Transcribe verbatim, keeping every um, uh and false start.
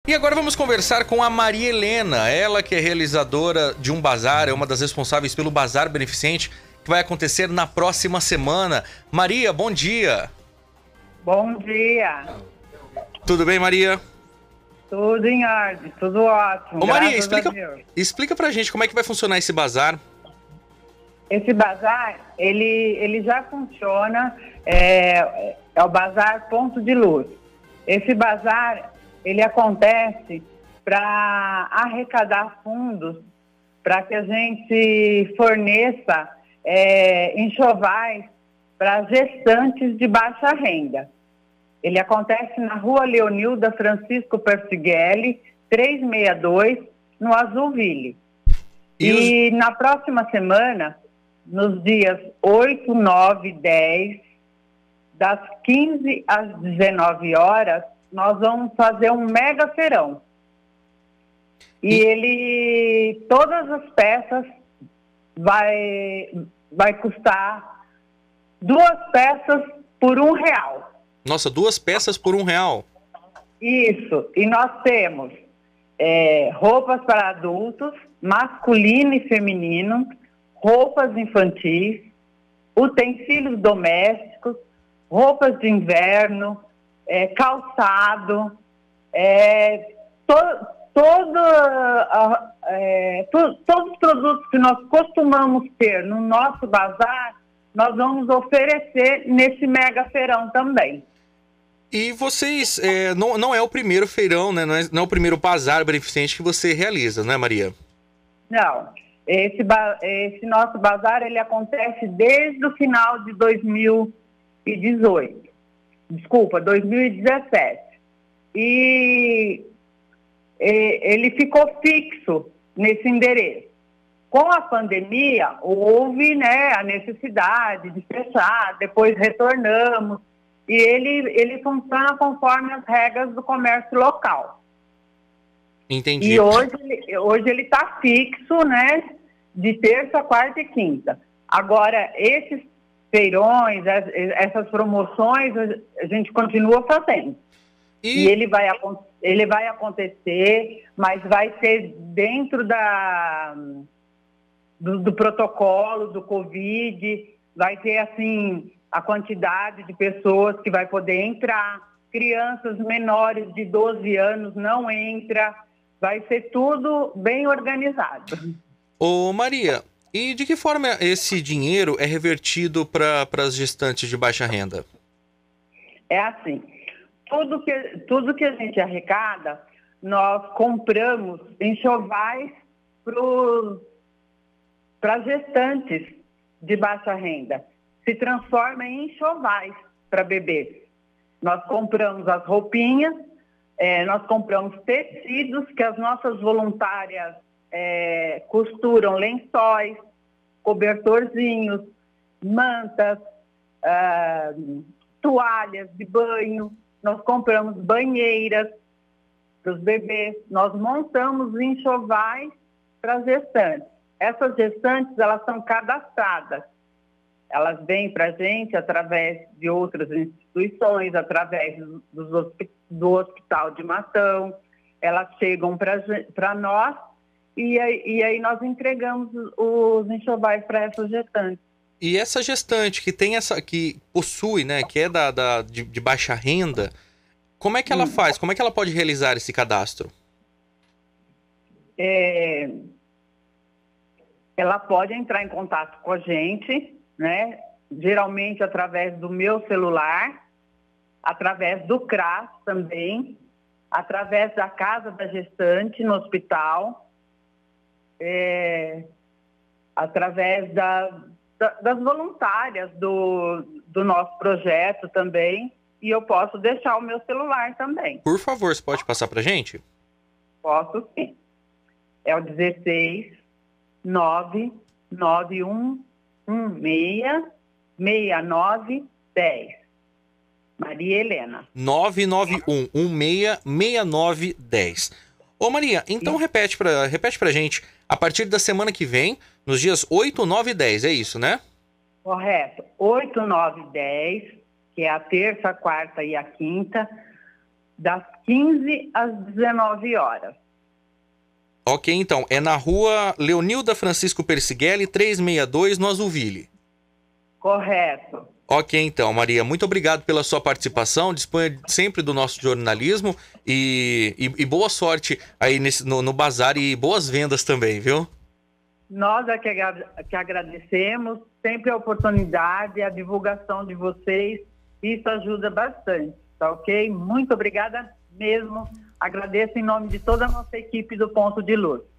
E agora vamos conversar com a Maria Helena, ela que é realizadora de um bazar, é uma das responsáveis pelo Bazar Beneficente, que vai acontecer na próxima semana. Maria, bom dia. Bom dia. Tudo bem, Maria? Tudo em ordem, tudo ótimo. Ô Maria, graças explica, a Deus. explica pra gente como é que vai funcionar esse bazar. Esse bazar, ele, ele já funciona, é, é o Bazar Ponto de Luz. Esse bazar, ele acontece para arrecadar fundos para que a gente forneça é, enxovais para gestantes de baixa renda. Ele acontece na Rua Leonilda Francisco Persighelli, trezentos e sessenta e dois, no Azulville. E, e os... na próxima semana, nos dias oito, nove e dez, das quinze às dezenove horas, nós vamos fazer um mega feirão. E, e ele, todas as peças vai, vai custar duas peças por um real. Nossa, duas peças por um real. Isso. E nós temos é, roupas para adultos, masculino e feminino, roupas infantis, utensílios domésticos, roupas de inverno, é, calçado, é, to, todo, é, to, todos os produtos que nós costumamos ter no nosso bazar, nós vamos oferecer nesse mega feirão também. E vocês, é, não, não é o primeiro feirão, né? Não é, não é o primeiro bazar beneficente que você realiza, não é, Maria? Não. Esse, esse nosso bazar, ele acontece desde o final de dois mil e dezoito. Desculpa, dois mil e dezessete. E, e ele ficou fixo nesse endereço. Com a pandemia, houve, né, a necessidade de fechar, depois retornamos. E ele, ele funciona conforme as regras do comércio local. Entendi. E hoje, hoje ele está fixo, né, de terça, quarta e quinta. Agora, esses feirões, essas promoções, a gente continua fazendo. E, e ele, vai, ele vai acontecer, mas vai ser dentro da, do, do protocolo, do Covid, vai ter, assim, a quantidade de pessoas que vai poder entrar, crianças menores de doze anos não entra, vai ser tudo bem organizado. Ô Maria, e de que forma esse dinheiro é revertido para as gestantes de baixa renda? É assim, tudo que, tudo que a gente arrecada, nós compramos enxovais para as gestantes de baixa renda. Se transforma em enxovais para bebês. Nós compramos as roupinhas, é, nós compramos tecidos que as nossas voluntárias é, costuram, lençóis, cobertorzinhos, mantas, ah, toalhas de banho, nós compramos banheiras para os bebês, nós montamos enxovais para as gestantes. Essas gestantes, elas são cadastradas. Elas vêm para a gente através de outras instituições, através do, do Hospital de Matão, elas chegam para nós e aí, e aí nós entregamos os enxovais para essas gestantes. E essa gestante que tem essa, que possui, né, que é da, da de, de baixa renda, como é que ela hum. faz? Como é que ela pode realizar esse cadastro? É, ela pode entrar em contato com a gente, né? Geralmente através do meu celular, através do CRAS também, através da casa da gestante no hospital, é, através da, da, das voluntárias do, do nosso projeto também, e eu posso deixar o meu celular também. Por favor, você pode passar pra gente? Posso sim. É o dezesseis, nove, nove um um seis, seis nove, dez. Maria Helena. nove nove um um seis, seis nove, dez. Ô Maria, então repete pra, repete pra gente, a partir da semana que vem, nos dias oito, nove e dez, é isso, né? Correto. oito, nove e dez, que é a terça, a quarta e a quinta, das quinze às dezenove horas. Ok, então, é na rua Leonilda Francisco Persighelli, trezentos e sessenta e dois, no Azuville. Correto. Ok, então, Maria, muito obrigado pela sua participação, disponha sempre do nosso jornalismo e, e, e boa sorte aí nesse, no, no bazar e boas vendas também, viu? Nós é que, agra- que agradecemos sempre a oportunidade, a divulgação de vocês, isso ajuda bastante, tá ok? Muito obrigada mesmo, agradeço em nome de toda a nossa equipe do Ponto de Luz.